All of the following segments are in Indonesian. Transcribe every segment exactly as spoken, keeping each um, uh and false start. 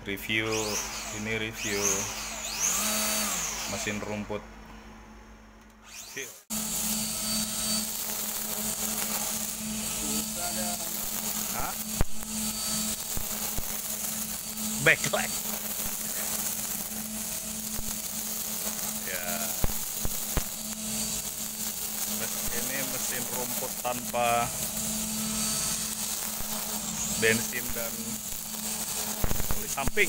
Review ini review mesin rumput. Hah? Backlight. Ya. Ini mesin rumput tanpa bensin dan oli samping.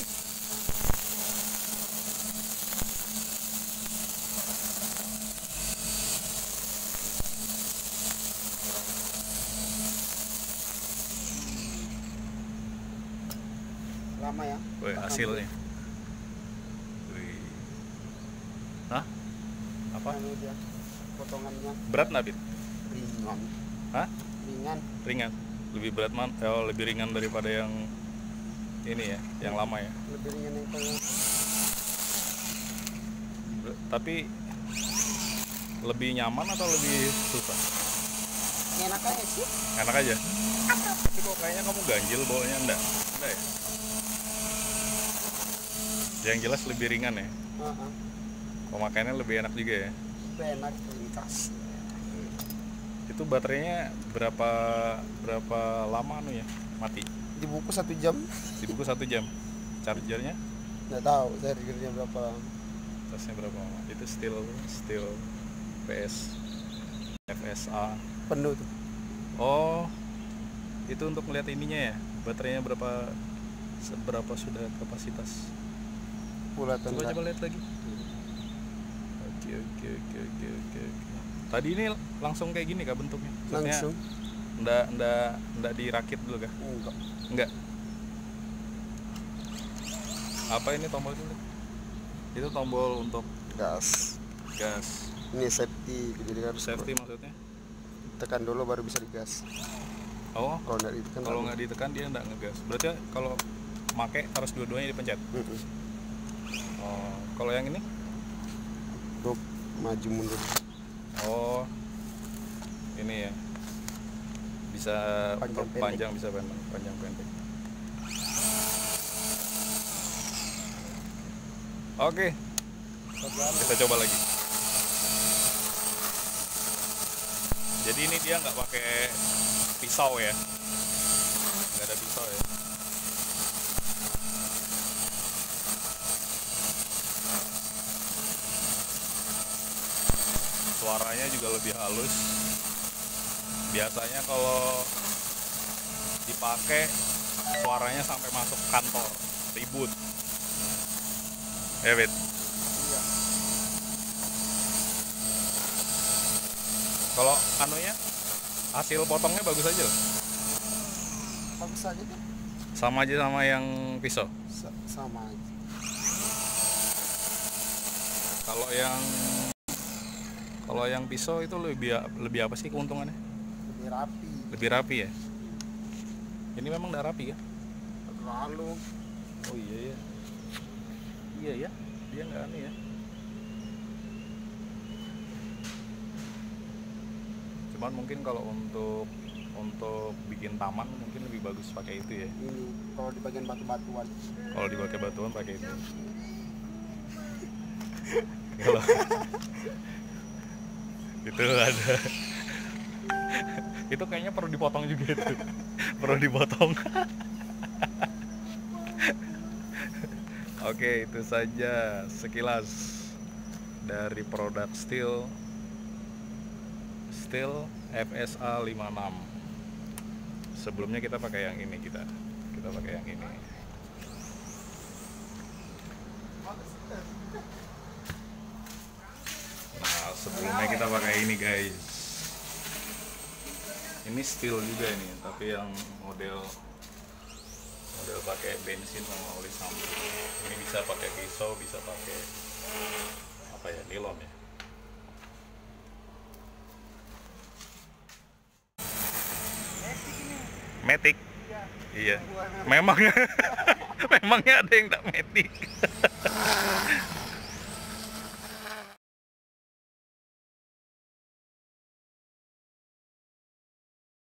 Lama ya. Wih, hasilnya. Wih. Hah? Apa? Anu dia, potongannya Berat nabit? ringan. Hah? Ringan. Ringan. Lebih berat man? Oh, lebih ringan daripada yang ini ya, yang lama ya. Lebih ringan yang kalau. Tapi lebih nyaman atau lebih susah? Enak aja sih. Enak aja. Tapi kok kayaknya kamu ganjil bawanya, enggak? Enggak ya? Yang jelas lebih ringan ya. Uh-huh. Pemakaiannya lebih enak juga ya. Lebih enak, ringkas. Itu baterainya berapa berapa lama anu ya mati? Di buku satu jam. Di buku satu jam. Chargernya? Nggak tahu chargernya berapa. Tasnya berapa lama? Itu steel steel P S F S A. Penuh tuh. Oh, itu untuk melihat ininya ya. Baterainya berapa seberapa sudah kapasitas? Bulatan. Coba coba lihat lagi. Oke oke oke oke oke. Tadi ini langsung kayak gini kah bentuknya? Maksudnya Langsung. Ndak ndak ndak dirakit dulu kah? Enggak. Enggak. Apa ini tombol dulu? Itu tombol untuk Gas. gas. Ini safety, jadi harus Safety maksudnya? tekan dulu baru bisa digas. Oh, Kalau nggak ditekan. kalau nggak ditekan dia nggak ngegas. Berarti kalau make harus dua-duanya dipencet. Mm-mm. Oh, kalau yang ini? Untuk maju mundur. Oh, ini ya. Bisa Panjang, pendek. panjang bisa pendek, panjang pendek. Oke, kita coba lagi. Jadi ini dia nggak pakai pisau ya, nggak ada pisau ya. Suaranya juga lebih halus. Biasanya kalau dipakai suaranya sampai masuk kantor, ribut. Ya, Bet. Iya. Kalau anunya hasil potongnya bagus aja loh. Bagus aja deh. Sama aja sama yang pisau. Sa- sama aja. Kalau yang kalau yang pisau itu lebih lebih apa sih keuntungannya? Lebih rapi. Lebih rapi ya. Ini memang udah rapi ya. Lalu Oh iya ya. Iya ya. Dia nggak aneh ya. Cuman mungkin kalau untuk untuk bikin taman mungkin lebih bagus pakai itu ya. ini kalau di bagian batu-batuan. Kalau dipakai batuan pakai itu. Kalau itu ada. Itu kayaknya perlu dipotong juga itu. Perlu dipotong. Oke, itu saja sekilas dari produk Stihl Stihl F S A lima enam. Sebelumnya kita pakai yang ini kita. Kita pakai yang ini. Nah, sebelumnya kita pakai ini, guys. Ini Stihl juga ini, tapi yang model model pakai bensin sama oli samping. Ini bisa pakai pisau, bisa pakai apa ya, nilon ya. Matic. Iya. Memangnya memangnya ada yang tak matic.